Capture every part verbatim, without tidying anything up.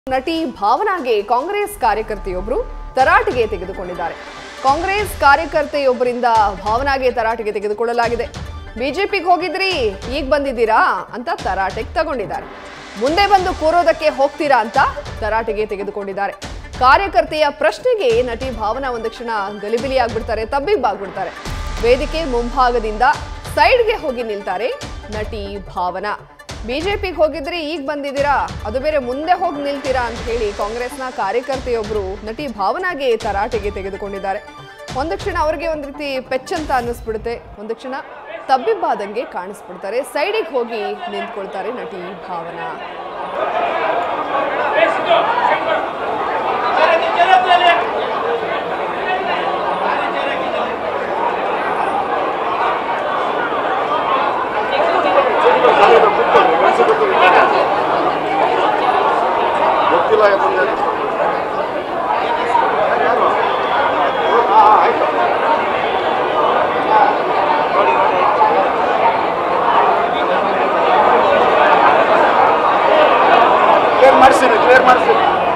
ನಟಿ ಭಾವನಾಗೆ ಕಾಂಗ್ರೆಸ್ ಕಾರ್ಯಕರ್ತೆಯೊಬ್ಬರು ತರಾಟೆಗೆ ತೆಗೆದುಕೊಂಡಿದ್ದಾರೆ. ಕಾಂಗ್ರೆಸ್ ಕಾರ್ಯಕರ್ತೆಯೊಬ್ಬರಿಂದ ಭಾವನಾಗೆ ತರಾಟೆಗೆ ತೆಗೆದುಕೊಳ್ಳಲಾಗಿದೆ. ಬಿಜೆಪಿಗೆ ಹೋಗಿದ್ರಿ ಈಗ ಬಂದಿದ್ದೀರಾ ಅಂತ ತರಾಟೆಗೆ ತಗೊಂಡಿದ್ದಾರೆ. ಮುಂದೆ ಬಂದು ಕೂರೋದಕ್ಕೆ ಹೋಗ್ತೀರಾ ಅಂತ ತರಾಟೆಗೆ ತೆಗೆದುಕೊಂಡಿದ್ದಾರೆ. ಕಾರ್ಯಕರ್ತೆಯ ಪ್ರಶ್ನೆಗೆ ನಟಿ ಭಾವನಾ ಒಂದು ಕ್ಷಣ ಗಲಿಬಿಲಿ ಆಗ್ಬಿಡ್ತಾರೆ, ತಬ್ಬಿಬ್ಬಾಗ್ಬಿಡ್ತಾರೆ. ವೇದಿಕೆ ಮುಂಭಾಗದಿಂದ ಸೈಡ್ಗೆ ಹೋಗಿ ನಿಲ್ತಾರೆ ನಟಿ ಭಾವನಾ. ಬಿಜೆಪಿಗೆ ಹೋಗಿದ್ರಿ ಈಗ ಬಂದಿದ್ದೀರಾ, ಅದು ಬೇರೆ ಮುಂದೆ ಹೋಗಿ ನಿಲ್ತೀರಾ ಅಂತ ಹೇಳಿ ಕಾಂಗ್ರೆಸ್ನ ಕಾರ್ಯಕರ್ತೆಯೊಬ್ಬರು ನಟಿ ಭಾವನಾಗೆ ತರಾಟೆಗೆ ತೆಗೆದುಕೊಂಡಿದ್ದಾರೆ. ಒಂದು ಕ್ಷಣ ಅವ್ರಿಗೆ ಒಂದು ರೀತಿ ಪೆಚ್ಚಂತ ಅನ್ನಿಸ್ಬಿಡುತ್ತೆ, ಒಂದು ಕ್ಷಣ ತಬ್ಬಿಬ್ಬಾದಂಗೆ ಕಾಣಿಸ್ಬಿಡ್ತಾರೆ. ಸೈಡಿಗೆ ಹೋಗಿ ನಿಂತ್ಕೊಳ್ತಾರೆ ನಟಿ ಭಾವನಾ. ಕ್ಲಿಯರ್ ಮಾಡಿಸಿರಿ ಕ್ಲಿಯರ್ ಮಾಡಿಸಿರಿ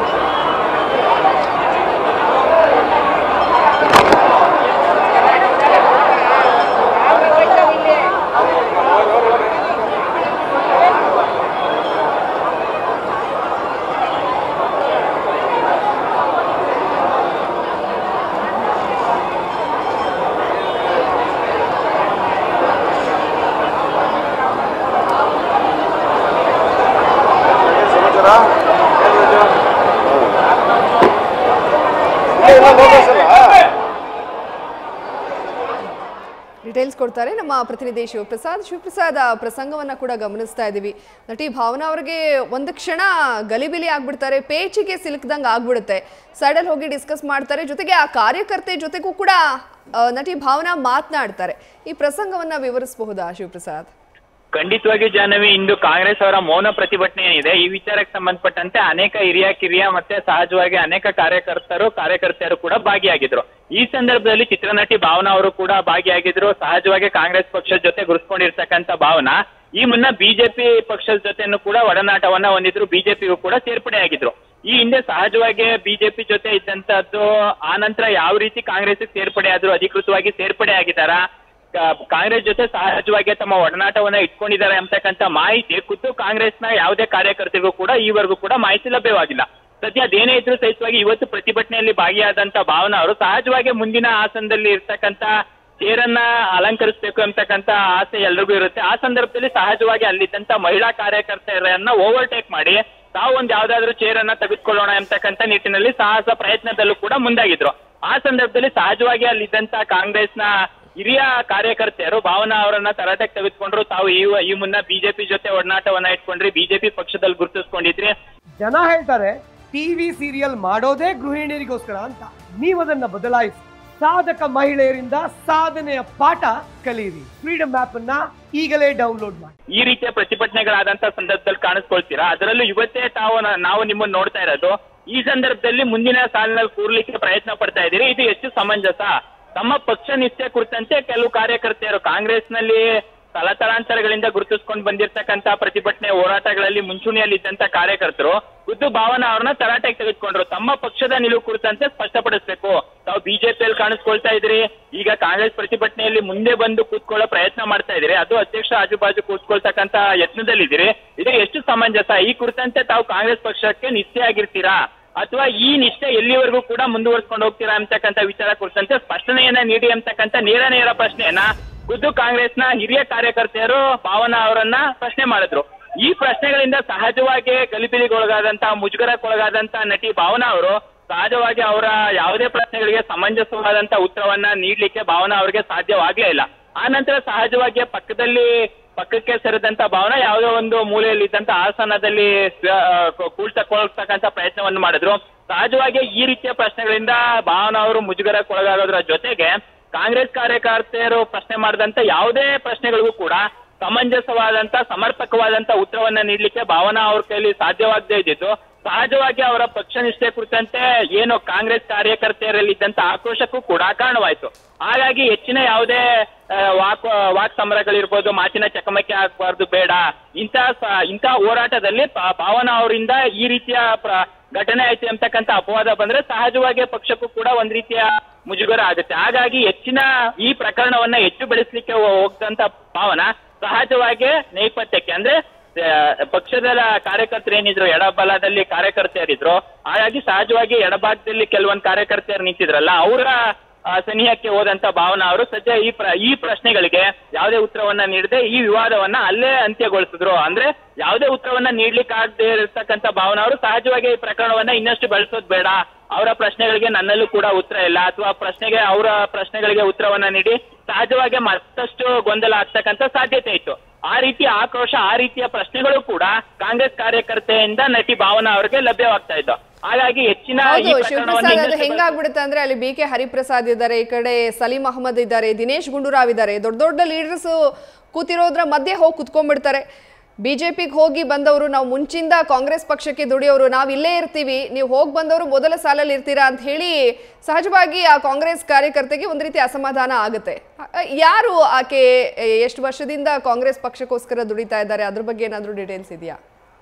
ಡೀಟೇಲ್ಸ್ ಕೊಡ್ತಾರೆ ನಮ್ಮ ಪ್ರತಿನಿಧಿ ಶಿವಪ್ರಸಾದ್. ಶಿವಪ್ರಸಾದ್, ಪ್ರಸಂಗವನ್ನ ಕೂಡ ಗಮನಿಸ್ತಾ ಇದ್ದೀವಿ. ನಟಿ ಭಾವನಾ ಅವರಿಗೆ ಒಂದು ಕ್ಷಣ ಗಲಿಬಿಲಿ ಆಗ್ಬಿಡ್ತಾರೆ, ಪೇಚಿಗೆ ಸಿಲುಕ್ದಂಗೆ ಆಗ್ಬಿಡುತ್ತೆ. ಸೈಡಲ್ಲಿ ಹೋಗಿ ಡಿಸ್ಕಸ್ ಮಾಡ್ತಾರೆ, ಜೊತೆಗೆ ಆ ಕಾರ್ಯಕರ್ತೆ ಜೊತೆಗೂ ಕೂಡ ನಟಿ ಭಾವನಾ ಮಾತನಾಡ್ತಾರೆ. ಈ ಪ್ರಸಂಗವನ್ನ ವಿವರಿಸಬಹುದಾ ಶಿವಪ್ರಸಾದ್? ಖಂಡಿತವಾಗಿ ಜಾಹ್ನವಿ, ಇಂದು ಕಾಂಗ್ರೆಸ್ ಅವರ ಮೌನ ಪ್ರತಿಭಟನೆ ಏನಿದೆ ಈ ವಿಚಾರಕ್ಕೆ ಸಂಬಂಧಪಟ್ಟಂತೆ ಅನೇಕ ಹಿರಿಯ ಕಿರಿಯ ಮತ್ತೆ ಸಹಜವಾಗಿ ಅನೇಕ ಕಾರ್ಯಕರ್ತರು ಕಾರ್ಯಕರ್ತೆಯರು ಕೂಡ ಭಾಗಿಯಾಗಿದ್ರು. ಈ ಸಂದರ್ಭದಲ್ಲಿ ಚಿತ್ರನಟಿ ಭಾವನಾ ಅವರು ಕೂಡ ಭಾಗಿಯಾಗಿದ್ರು. ಸಹಜವಾಗಿ ಕಾಂಗ್ರೆಸ್ ಪಕ್ಷದ ಜೊತೆ ಗುರುಸ್ಕೊಂಡಿರ್ತಕ್ಕಂಥ ಭಾವನಾ ಈ ಮುನ್ನ ಬಿಜೆಪಿ ಪಕ್ಷದ ಜೊತೆನೂ ಕೂಡ ಒಡನಾಟವನ್ನ ಹೊಂದಿದ್ರು, ಬಿಜೆಪಿಗೂ ಕೂಡ ಸೇರ್ಪಡೆ ಆಗಿದ್ರು. ಈ ಹಿಂದೆ ಸಹಜವಾಗಿ ಬಿಜೆಪಿ ಜೊತೆ ಇದ್ದಂತದ್ದು ಆ ನಂತರ ಯಾವ ರೀತಿ ಕಾಂಗ್ರೆಸ್ ಸೇರ್ಪಡೆ ಆದ್ರು, ಅಧಿಕೃತವಾಗಿ ಸೇರ್ಪಡೆ ಆಗಿದ್ದಾರಾ, ಕಾಂಗ್ರೆಸ್ ಜೊತೆ ಸಹಜವಾಗಿ ತಮ್ಮ ಒಡನಾಟವನ್ನ ಇಟ್ಕೊಂಡಿದ್ದಾರೆ ಅಂತಕ್ಕಂಥ ಮಾಹಿತಿ ಖುದ್ದು ಕಾಂಗ್ರೆಸ್ನ ಯಾವುದೇ ಕಾರ್ಯಕರ್ತರಿಗೂ ಕೂಡ ಈವರೆಗೂ ಕೂಡ ಮಾಹಿತಿ ಲಭ್ಯವಾಗಿಲ್ಲ. ಸದ್ಯ ಅದೇನೇ ಇದ್ರೂ ಸಹಿತವಾಗಿ ಇವತ್ತು ಪ್ರತಿಭಟನೆಯಲ್ಲಿ ಭಾಗಿಯಾದಂತ ಭಾವನಾ ಅವರು ಸಹಜವಾಗಿ ಮುಂದಿನ ಆಸನದಲ್ಲಿ ಇರ್ತಕ್ಕಂಥ ಚೇರನ್ನ ಅಲಂಕರಿಸಬೇಕು ಅಂತಕ್ಕಂಥ ಆಸೆ ಎಲ್ರಿಗೂ ಇರುತ್ತೆ. ಆ ಸಂದರ್ಭದಲ್ಲಿ ಸಹಜವಾಗಿ ಅಲ್ಲಿದ್ದಂತ ಮಹಿಳಾ ಕಾರ್ಯಕರ್ತೆಯರನ್ನ ಓವರ್ಟೇಕ್ ಮಾಡಿ ತಾವು ಒಂದ್ ಯಾವ್ದಾದ್ರು ಚೇರನ್ನ ತೆಗೆದುಕೊಳ್ಳೋಣ ಅಂತಕ್ಕಂಥ ನಿಟ್ಟಿನಲ್ಲಿ ಸಾಹಸ ಪ್ರಯತ್ನದಲ್ಲೂ ಕೂಡ ಮುಂದಾಗಿದ್ರು. ಆ ಸಂದರ್ಭದಲ್ಲಿ ಸಹಜವಾಗಿ ಅಲ್ಲಿದ್ದಂತ ಕಾಂಗ್ರೆಸ್ನ ಹಿರಿಯ ಕಾರ್ಯಕರ್ತೆಯರು ಭಾವನಾ ಅವರನ್ನ ತರಾಟೆಗೆ ತೆಗೆದುಕೊಂಡ್ರು. ತಾವು ಈ ಈ ಮುನ್ನ ಬಿಜೆಪಿ ಜೊತೆ ಒಡನಾಟವನ್ನ ಇಟ್ಕೊಂಡ್ರಿ, ಬಿಜೆಪಿ ಪಕ್ಷದಲ್ಲಿ ಗುರುತಿಸ್ಕೊಂಡಿದ್ರಿ. ಜನ ಹೇಳ್ತಾರೆ ಟಿವಿ ಸೀರಿಯಲ್ ಮಾಡೋದೇ ಗೃಹಿಣಿಯರಿಗೋಸ್ಕರ ಅಂತ. ನೀವದನ್ನ ಬದಲಾಯಿಸಿ ಸಾಧಕ ಮಹಿಳೆಯರಿಂದ ಸಾಧನೆಯ ಪಾಠ ಕಲಿಯಿರಿ. ಫ್ರೀಡಮ್ ಆಪ್ ಅನ್ನ ಈಗಲೇ ಡೌನ್ಲೋಡ್ ಮಾಡಿ. ಈ ರೀತಿಯ ಪ್ರತಿಭಟನೆಗಳಾದಂತ ಸಂದರ್ಭದಲ್ಲಿ ಕಾಣಿಸ್ಕೊಳ್ತೀರಾ. ಅದರಲ್ಲೂ ಇವತ್ತೇ ತಾವು ನಾವು ನಿಮ್ಮನ್ನು ನೋಡ್ತಾ ಇರೋದು. ಈ ಸಂದರ್ಭದಲ್ಲಿ ಮುಂದಿನ ಸಾಲಿನಲ್ಲಿ ಕೂರ್ಲಿಕ್ಕೆ ಪ್ರಯತ್ನ ಪಡ್ತಾ ಇದ್ದೀರಿ. ಇದು ಎಷ್ಟು ಸಮಂಜಸ? ತಮ್ಮ ಪಕ್ಷ ನಿಷ್ಠೆ ಕುರಿತಂತೆ ಕೆಲವು ಕಾರ್ಯಕರ್ತೆಯರು ಕಾಂಗ್ರೆಸ್ನಲ್ಲಿ ತಲತಲಾಂತರಗಳಿಂದ ಗುರುತಿಸ್ಕೊಂಡು ಬಂದಿರತಕ್ಕಂತ ಪ್ರತಿಭಟನೆ ಹೋರಾಟಗಳಲ್ಲಿ ಮುಂಚೂಣಿಯಲ್ಲಿದ್ದಂತ ಕಾರ್ಯಕರ್ತರು ಖುದ್ದು ಭಾವನಾ ಅವ್ರನ್ನ ತರಾಟೆಗೆ ತೆಗೆದುಕೊಂಡ್ರು. ತಮ್ಮ ಪಕ್ಷದ ನಿಲುವು ಕುರಿತಂತೆ ಸ್ಪಷ್ಟಪಡಿಸಬೇಕು. ತಾವು ಬಿಜೆಪಿಯಲ್ಲಿ ಕಾಣಿಸ್ಕೊಳ್ತಾ ಇದ್ರಿ, ಈಗ ಕಾಂಗ್ರೆಸ್ ಪ್ರತಿಭಟನೆಯಲ್ಲಿ ಮುಂದೆ ಬಂದು ಕೂತ್ಕೊಳ್ಳೋ ಪ್ರಯತ್ನ ಮಾಡ್ತಾ ಇದ್ರಿ, ಅದು ಅಧ್ಯಕ್ಷ ಆಜುಬಾಜು ಕೂತ್ಕೊಳ್ತಕ್ಕಂತ ಯತ್ನದಲ್ಲಿದ್ದೀರಿ. ಇದು ಎಷ್ಟು ಸಮಂಜಸ? ಈ ಕುರಿತಂತೆ ತಾವು ಕಾಂಗ್ರೆಸ್ ಪಕ್ಷಕ್ಕೆ ನಿಷ್ಠೆ ಆಗಿರ್ತೀರಾ ಅಥವಾ ಈ ನಿಷ್ಠೆ ಎಲ್ಲಿವರೆಗೂ ಕೂಡ ಮುಂದುವರ್ಸ್ಕೊಂಡು ಹೋಗ್ತೀರಾ ಅಂತಕ್ಕಂಥ ವಿಚಾರ ಕುರಿತಂತೆ ಸ್ಪಷ್ಟನೆಯನ್ನ ನೀಡಿ ಅಂತಕ್ಕಂಥ ನೇರ ನೇರ ಪ್ರಶ್ನೆಯನ್ನ ಖುದ್ದು ಕಾಂಗ್ರೆಸ್ನ ಹಿರಿಯ ಕಾರ್ಯಕರ್ತೆಯರು ಭಾವನಾ ಅವರನ್ನ ಪ್ರಶ್ನೆ ಮಾಡಿದ್ರು. ಈ ಪ್ರಶ್ನೆಗಳಿಂದ ಸಹಜವಾಗಿ ಗಲಿಬಿಲಿಗೊಳಗಾದಂತ ಮುಜುಗರಕ್ಕೊಳಗಾದಂತ ನಟಿ ಭಾವನಾ ಅವರು ಸಹಜವಾಗಿ ಅವರ ಯಾವುದೇ ಪ್ರಶ್ನೆಗಳಿಗೆ ಸಮಂಜಸವಾದಂತ ಉತ್ತರವನ್ನ ನೀಡ್ಲಿಕ್ಕೆ ಭಾವನಾ ಅವರಿಗೆ ಸಾಧ್ಯವಾಗ್ಲೇ ಇಲ್ಲ. ಆ ನಂತರ ಸಹಜವಾಗಿ ಪಕ್ಕದಲ್ಲಿ ಪಕ್ಕಕ್ಕೆ ಸೇರಿದಂತ ಭಾವನಾ ಯಾವುದೋ ಒಂದು ಮೂಲೆಯಲ್ಲಿ ಇದ್ದಂತ ಆಸನದಲ್ಲಿ ಕೂಳ್ತಕೊಳ್ತಕ್ಕಂಥ ಪ್ರಯತ್ನವನ್ನು ಮಾಡಿದ್ರು. ಸಹಜವಾಗಿ ಈ ರೀತಿಯ ಪ್ರಶ್ನೆಗಳಿಂದ ಭಾವನಾ ಅವರು ಮುಜುಗರಕ್ಕೊಳಗಾಗೋದ್ರ ಜೊತೆಗೆ ಕಾಂಗ್ರೆಸ್ ಕಾರ್ಯಕರ್ತೆಯರು ಪ್ರಶ್ನೆ ಮಾಡಿದಂತ ಯಾವುದೇ ಪ್ರಶ್ನೆಗಳಿಗೂ ಕೂಡ ಸಮಂಜಸವಾದಂತ ಸಮರ್ಪಕವಾದಂತ ಉತ್ತರವನ್ನ ನೀಡಲಿಕ್ಕೆ ಭಾವನಾ ಅವ್ರ ಕೈಲಿ ಸಾಧ್ಯವಾಗದೇ ಇದ್ದಿದ್ದು ಸಹಜವಾಗಿ ಅವರ ಪಕ್ಷ ನಿಷ್ಠೆ ಕುರಿತಂತೆ ಏನು ಕಾಂಗ್ರೆಸ್ ಕಾರ್ಯಕರ್ತೆಯರಲ್ಲಿ ಇದ್ದಂತ ಆಕ್ರೋಶಕ್ಕೂ ಕೂಡ ಕಾರಣವಾಯಿತು. ಹಾಗಾಗಿ ಹೆಚ್ಚಿನ ಯಾವುದೇ ವಾಕ್ ವಾಕ್ ಸಮರಗಳಿರ್ಬೋದು, ಮಾತಿನ ಚಕಮಕಿ ಆಗ್ಬಾರ್ದು, ಬೇಡ ಇಂಥ ಇಂಥ ಹೋರಾಟದಲ್ಲಿ ಭಾವನಾ ಅವರಿಂದ ಈ ರೀತಿಯ ಘಟನೆ ಆಯ್ತು ಅಂತಕ್ಕಂಥ ಅಪವಾದ ಬಂದ್ರೆ ಸಹಜವಾಗಿ ಪಕ್ಷಕ್ಕೂ ಕೂಡ ಒಂದ್ ರೀತಿಯ ಮುಜುಗರ ಆಗುತ್ತೆ. ಹಾಗಾಗಿ ಹೆಚ್ಚಿನ ಈ ಪ್ರಕರಣವನ್ನ ಹೆಚ್ಚು ಬೆಳೆಸಲಿಕ್ಕೆ ಹೋಗ್ತಂತ ಭಾವನಾ ಸಹಜವಾಗಿ ನೈಪಥ್ಯಕ್ಕೆ ಅಂದ್ರೆ ಪಕ್ಷದ ಕಾರ್ಯಕರ್ತರು ಏನಿದ್ರು ಎಡಬಲದಲ್ಲಿ ಕಾರ್ಯಕರ್ತೆಯರಿದ್ರು, ಹಾಗಾಗಿ ಸಹಜವಾಗಿ ಎಡಭಾಗದಲ್ಲಿ ಕೆಲವೊಂದು ಕಾರ್ಯಕರ್ತೆಯರು ನಿಂತಿದ್ರಲ್ಲ ಅವರ ಸನಿಹಕ್ಕೆ ಹೋದಂತ ಭಾವನಾ ಅವರು ಸದ್ಯ ಈ ಪ್ರ ಈ ಪ್ರಶ್ನೆಗಳಿಗೆ ಯಾವುದೇ ಉತ್ತರವನ್ನ ನೀಡದೆ ಈ ವಿವಾದವನ್ನ ಅಲ್ಲೇ ಅಂತ್ಯಗೊಳಿಸಿದ್ರು. ಅಂದ್ರೆ ಯಾವುದೇ ಉತ್ತರವನ್ನ ನೀಡ್ಲಿಕ್ಕೆ ಆಗದೆ ಇರತಕ್ಕಂತ ಭಾವನಾ ಅವರು ಸಹಜವಾಗಿ ಈ ಪ್ರಕರಣವನ್ನ ಇನ್ನಷ್ಟು ಬೆಳೆಸೋದು ಬೇಡ, ಅವರ ಪ್ರಶ್ನೆಗಳಿಗೆ ನನ್ನಲ್ಲೂ ಕೂಡ ಉತ್ತರ ಇಲ್ಲ, ಅಥವಾ ಪ್ರಶ್ನೆಗೆ ಅವರ ಪ್ರಶ್ನೆಗಳಿಗೆ ಉತ್ತರವನ್ನ ನೀಡಿ ಸಹಜವಾಗಿ ಮತ್ತಷ್ಟು ಗೊಂದಲ ಆಗ್ತಕ್ಕಂಥ ಸಾಧ್ಯತೆ ಇತ್ತು. ಆ ರೀತಿಯ ಆಕ್ರೋಶ, ಆ ರೀತಿಯ ಪ್ರಶ್ನೆಗಳು ಕೂಡ ಕಾಂಗ್ರೆಸ್ ಕಾರ್ಯಕರ್ತೆಯಿಂದ ನಟಿ ಭಾವನಾ ಅವರಿಗೆ ಲಭ್ಯವಾಗ್ತಾ ಇತ್ತು. ಹಾಗಾಗಿ ಹೆಚ್ಚಿನ ಶಿವಪ್ರಸಾದ್ ಅದು ಹೆಂಗಾಗ್ಬಿಡುತ್ತೆ ಅಂದ್ರೆ ಅಲ್ಲಿ ಬಿ ಕೆ ಹರಿಪ್ರಸಾದ್ ಇದ್ದಾರೆ, ಈ ಕಡೆ ಸಲೀಂ ಅಹಮದ್ ಇದ್ದಾರೆ, ದಿನೇಶ್ ಗುಂಡೂರಾವ್ ಇದ್ದಾರೆ, ದೊಡ್ಡ ದೊಡ್ಡ ಲೀಡರ್ಸ್ ಕೂತಿರೋದ್ರ ಮಧ್ಯೆ ಹೋಗಿ ಕುತ್ಕೊಂಡ್ಬಿಡ್ತಾರೆ. ಬಿಜೆಪಿಗೆ ಹೋಗಿ ಬಂದವರು, ನಾವು ಮುಂಚಿಂದ ಕಾಂಗ್ರೆಸ್ ಪಕ್ಷಕ್ಕೆ ದುಡಿಯೋರು, ನಾವು ಇಲ್ಲೇ ಇರ್ತೀವಿ, ನೀವು ಹೋಗಿ ಬಂದವರು ಮೊದಲ ಸಾಲಲ್ಲಿ ಇರ್ತೀರಾ ಅಂತ ಹೇಳಿ ಸಹಜವಾಗಿ ಆ ಕಾಂಗ್ರೆಸ್ ಕಾರ್ಯಕರ್ತೆಗೆ ಒಂದು ರೀತಿ ಅಸಮಾಧಾನ ಆಗುತ್ತೆ. ಯಾರು ಆಕೆ, ಎಷ್ಟು ವರ್ಷದಿಂದ ಕಾಂಗ್ರೆಸ್ ಪಕ್ಷಕ್ಕೋಸ್ಕರ ದುಡಿತಾ ಇದ್ದಾರೆ, ಅದ್ರ ಬಗ್ಗೆ ಏನಾದರೂ ಡೀಟೇಲ್ಸ್ ಇದೆಯಾ?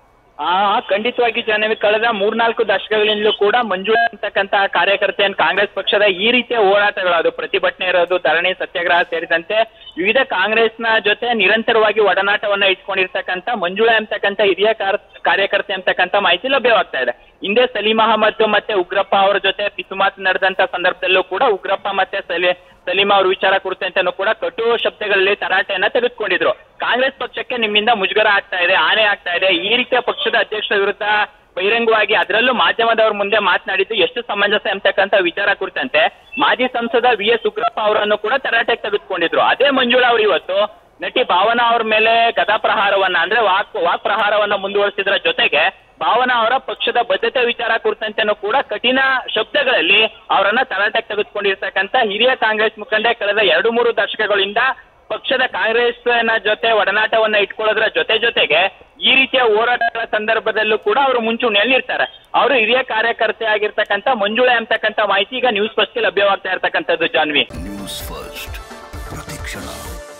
ಆ ಖಂಡಿತವಾಗಿ ಜಾಹ್ನವಿ, ಕಳೆದ ಮೂರ್ನಾಲ್ಕು ದಶಕಗಳಿಂದಲೂ ಕೂಡ ಮಂಜುಳಾ ಅಂತಕ್ಕಂತ ಕಾರ್ಯಕರ್ತೆಯನ್ನು ಕಾಂಗ್ರೆಸ್ ಪಕ್ಷದ ಈ ರೀತಿಯ ಹೋರಾಟಗಳು, ಅದು ಪ್ರತಿಭಟನೆ ಇರೋದು, ಧರಣಿ ಸತ್ಯಾಗ್ರಹ ಸೇರಿದಂತೆ ವಿವಿಧ ಕಾಂಗ್ರೆಸ್ನ ಜೊತೆ ನಿರಂತರವಾಗಿ ಒಡನಾಟವನ್ನ ಇಟ್ಕೊಂಡಿರ್ತಕ್ಕಂಥ ಮಂಜುಳಾ ಅಂತಕ್ಕಂಥ ಹಿರಿಯ ಕಾರ್ಯಕರ್ತೆ ಅಂತಕ್ಕಂಥ ಮಾಹಿತಿ ಲಭ್ಯವಾಗ್ತಾ ಇದೆ. ಹಿಂದೆ ಸಲೀಂ ಅಹಮದ್ ಮತ್ತೆ ಉಗ್ರಪ್ಪ ಅವರ ಜೊತೆ ಪಿಸುಮಾತು ನಡೆದಂತ ಸಂದರ್ಭದಲ್ಲೂ ಕೂಡ ಉಗ್ರಪ್ಪ ಮತ್ತೆ ಸಲಿ ಸಲೀಂ ಅವ್ರ ವಿಚಾರ ಕುರಿತಂತೆನೂ ಕೂಡ ಕಟು ಶಬ್ದಗಳಲ್ಲಿ ತರಾಟೆಯನ್ನ ತೆಗೆದುಕೊಂಡಿದ್ರು. ಕಾಂಗ್ರೆಸ್ ಪಕ್ಷಕ್ಕೆ ನಿಮ್ಮಿಂದ ಮುಜುಗರ ಆಗ್ತಾ ಇದೆ, ಆನೆ ಆಗ್ತಾ ಇದೆ, ಈ ರೀತಿಯ ಪಕ್ಷದ ಅಧ್ಯಕ್ಷರ ವಿರುದ್ಧ ಬಹಿರಂಗವಾಗಿ ಅದರಲ್ಲೂ ಮಾಧ್ಯಮದವ್ರ ಮುಂದೆ ಮಾತನಾಡಿದ್ದು ಎಷ್ಟು ಸಮಂಜಸ ಅಂತಕ್ಕಂಥ ವಿಚಾರ ಕುರಿತಂತೆ ಮಾಜಿ ಸಂಸದ ವಿ ಎಸ್ ಉಗ್ರಪ್ಪ ಅವರನ್ನು ಕೂಡ ತರಾಟೆಗೆ ತೆಗೆದುಕೊಂಡಿದ್ರು. ಅದೇ ಮಂಜುಳಾ ಅವರು ಇವತ್ತು ನಟಿ ಭಾವನಾ ಅವ್ರ ಮೇಲೆ ಗದಾ ಪ್ರಹಾರವನ್ನ ಅಂದ್ರೆ ವಾಕ್ ವಾಕ್ ಪ್ರಹಾರವನ್ನ ಮುಂದುವರಿಸಿದ್ರ ಜೊತೆಗೆ ಭಾವನಾ ಅವರ ಪಕ್ಷದ ಬದ್ಧತೆ ವಿಚಾರ ಕುರಿತಂತೆನೂ ಕೂಡ ಕಠಿಣ ಶಬ್ದಗಳಲ್ಲಿ ಅವರನ್ನ ತರಾಟೆಗೆ ತೆಗೆದುಕೊಂಡಿರ್ತಕ್ಕಂಥ ಹಿರಿಯ ಕಾಂಗ್ರೆಸ್ ಮುಖಂಡೆ ಕಳೆದ ಎರಡು ಮೂರು ದಶಕಗಳಿಂದ ಪಕ್ಷದ ಕಾಂಗ್ರೆಸ್ನ ಜೊತೆ ಒಡನಾಟವನ್ನ ಇಟ್ಕೊಳ್ಳೋದ್ರ ಜೊತೆ ಜೊತೆಗೆ ಈ ರೀತಿಯ ಹೋರಾಟಗಳ ಸಂದರ್ಭದಲ್ಲೂ ಕೂಡ ಅವರು ಮುಂಚೂಣಿಯಲ್ಲಿ ಇರ್ತಾರೆ. ಅವರು ಹಿರಿಯ ಕಾರ್ಯಕರ್ತೆ ಆಗಿರ್ತಕ್ಕಂಥ ಮಂಜುಳಾ ಅಂತಕ್ಕಂಥ ಮಾಹಿತಿ ಈಗ ನ್ಯೂಸ್ ಫಸ್ಟ್ ಲಭ್ಯವಾಗ್ತಾ ಇರ್ತಕ್ಕಂಥದ್ದು. ಜಾನ್ವಿ, ನ್ಯೂಸ್ ಫಸ್ಟ್ ಪ್ರತಿಕ್ಷಣ.